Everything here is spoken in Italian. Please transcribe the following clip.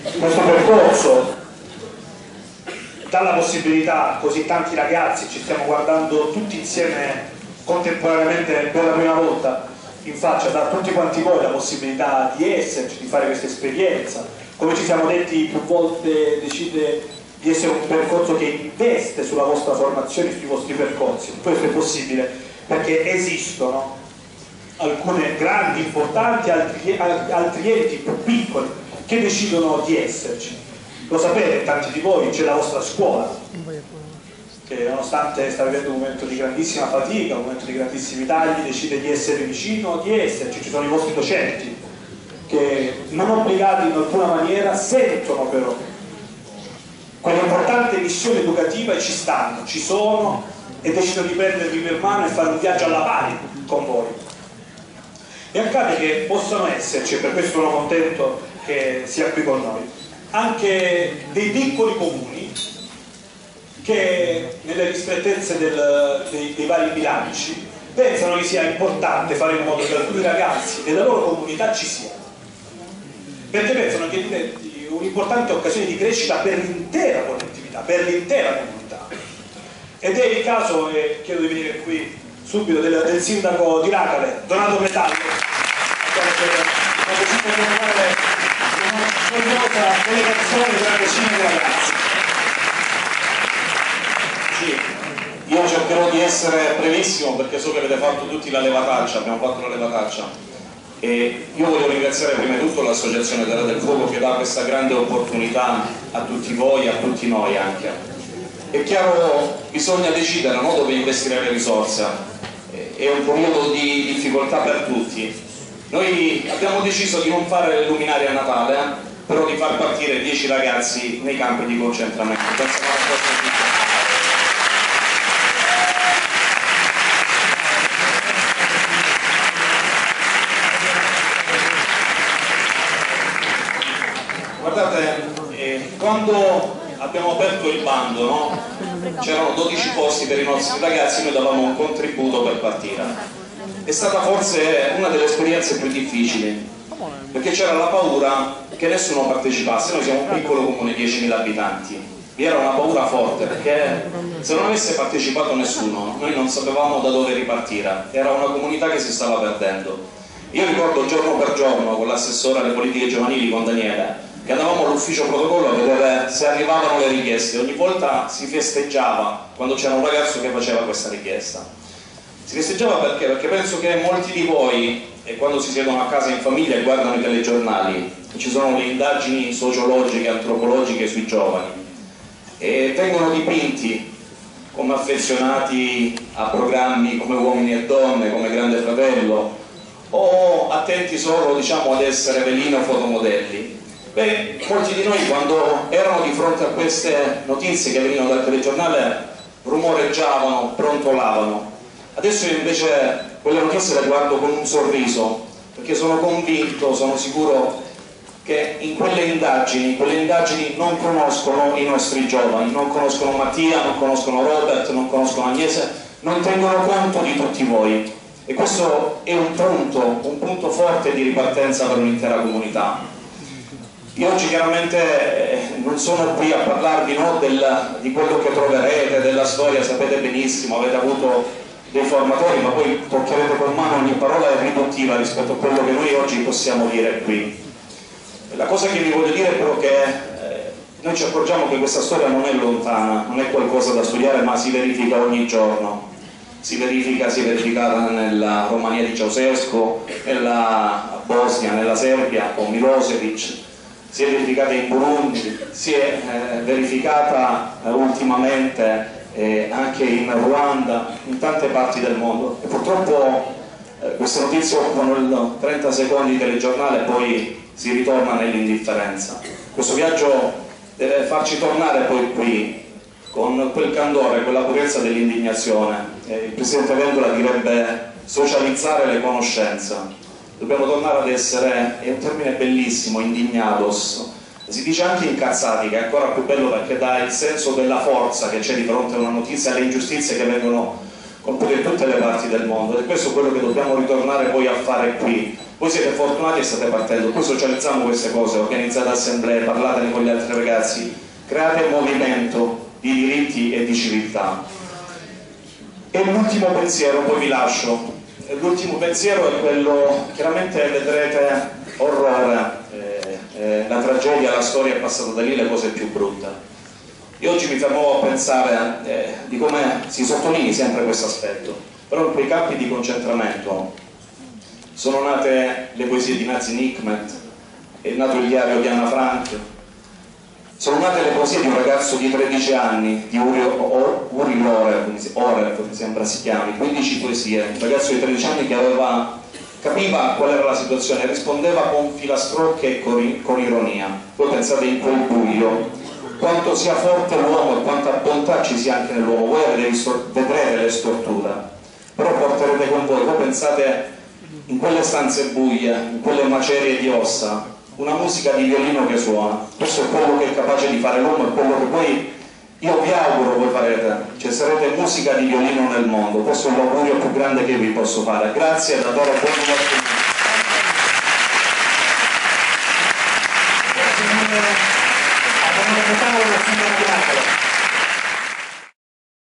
questo percorso dà la possibilità a così tanti ragazzi, ci stiamo guardando tutti insieme contemporaneamente per la prima volta in faccia, dà a tutti quanti voi la possibilità di esserci, di fare questa esperienza. Come ci siamo detti più volte, decide di essere un percorso che investe sulla vostra formazione, sui vostri percorsi. Questo è possibile perché esistono alcune grandi, importanti, altri enti più piccoli che decidono di esserci. Lo sapete, tanti di voi, c'è la vostra scuola che nonostante sta vivendo un momento di grandissima fatica, un momento di grandissimi tagli, decide di essere vicino, di esserci. Ci sono i vostri docenti che non obbligati in alcuna maniera sentono però quell'importante missione educativa e ci stanno, ci sono e decidono di prendervi per mano e fare un viaggio alla pari con voi. E accade che possano esserci, e per questo sono contento che sia qui con noi, anche dei piccoli comuni che nelle ristrettezze dei vari bilanci pensano che sia importante fare in modo che alcuni ragazzi della loro comunità ci siano, perché pensano che diventi un'importante occasione di crescita per l'intera collettività, per l'intera comunità. Ed è il caso, e chiedo di venire qui subito, del sindaco di Racale, Donato Metallo, una delegazione di una decina di ragazzi. Sì, io cercherò di essere brevissimo perché so che avete fatto tutti la levataccia, abbiamo fatto la levataccia, e io voglio ringraziare prima di tutto l'associazione Terra del Fuoco che dà questa grande opportunità a tutti voi, a tutti noi anche. È chiaro, bisogna decidere, no, dove investire le risorse, è un periodo di difficoltà per tutti. Noi abbiamo deciso di non fare le luminarie a Natale, però di far partire 10 ragazzi nei campi di concentramento. Guardate, quando abbiamo aperto il bando, no? C'erano 12 posti per i nostri ragazzi, noi davamo un contributo per partire. È stata forse una delle esperienze più difficili, perché c'era la paura che nessuno partecipasse. Noi siamo un piccolo comune, 10.000 abitanti, vi era una paura forte perché se non avesse partecipato nessuno noi non sapevamo da dove ripartire, era una comunità che si stava perdendo. Io ricordo giorno per giorno con l'assessore alle politiche giovanili, con Daniele, che andavamo all'ufficio protocollo a vedere se arrivavano le richieste. Ogni volta si festeggiava quando c'era un ragazzo che faceva questa richiesta. Si festeggiava perché? Perché penso che molti di voi, e quando si siedono a casa in famiglia e guardano i telegiornali, ci sono le indagini sociologiche, antropologiche sui giovani, e vengono dipinti come affezionati a programmi come Uomini e Donne, come Grande Fratello, o attenti solo, diciamo, ad essere velino fotomodelli. Beh, molti di noi quando erano di fronte a queste notizie che venivano dal telegiornale rumoreggiavano, brontolavano. Adesso io invece quelle notizie le guardo con un sorriso, perché sono convinto, sono sicuro che in quelle indagini non conoscono i nostri giovani, non conoscono Mattia, non conoscono Robert, non conoscono Agnese, non tengono conto di tutti voi. E questo è un punto forte di ripartenza per un'intera comunità. Io oggi chiaramente non sono qui a parlarvi, no, di quello che troverete, della storia, sapete benissimo, avete avuto dei formatori, ma poi toccherete con mano, ogni parola è riduttiva rispetto a quello che noi oggi possiamo dire qui. La cosa che vi voglio dire però è che noi ci accorgiamo che questa storia non è lontana, non è qualcosa da studiare, ma si verifica ogni giorno. Si è verificata nella Romania di Ceausescu, nella Bosnia, nella Serbia con Milosevic, si è verificata in Burundi, si è verificata ultimamente anche in Ruanda, in tante parti del mondo. E purtroppo queste notizie occupano 30 secondi di telegiornale e poi si ritorna nell'indifferenza. Questo viaggio deve farci tornare poi qui con quel candore, quella purezza dell'indignazione. Il Presidente Vendola direbbe socializzare le conoscenze. Dobbiamo tornare ad essere, è un termine bellissimo, indignados. Si dice anche incazzati, che è ancora più bello perché dà il senso della forza che c'è di fronte a una notizia, alle ingiustizie che vengono compite in tutte le parti del mondo. Ed è questo quello che dobbiamo ritornare poi a fare qui, Voi siete fortunati e state partendo, poi socializziamo queste cose, organizzate assemblee, parlatene con gli altri ragazzi, create un movimento di diritti e di civiltà. E l'ultimo pensiero, poi vi lascio, l'ultimo pensiero è quello, chiaramente vedrete orrore, la tragedia, la storia è passata da lì, le cose più brutte. Io oggi mi fermo a pensare di come si sottolinei sempre questo aspetto, però in quei campi di concentramento sono nate le poesie di Nazim Hikmet, è nato il diario di Anna Frank, sono nate le poesie di un ragazzo di 13 anni, di Uri Lorer, mi sembra si chiami, 15 poesie, un ragazzo di 13 anni che capiva qual era la situazione, rispondeva con filastrocche e con ironia. Voi pensate in quel buio quanto sia forte l'uomo e quanta bontà ci sia anche nell'uomo. Voi vedrete le storture, però porterete con voi. Voi pensate in quelle stanze buie, in quelle macerie di ossa, una musica di violino che suona. Questo è quello che è capace di fare l'uomo e quello che poi io vi auguro voi farete, cioè sarete musica di violino nel mondo. Questo è l'augurio più grande che vi posso fare. Grazie, davvero buon lavoro.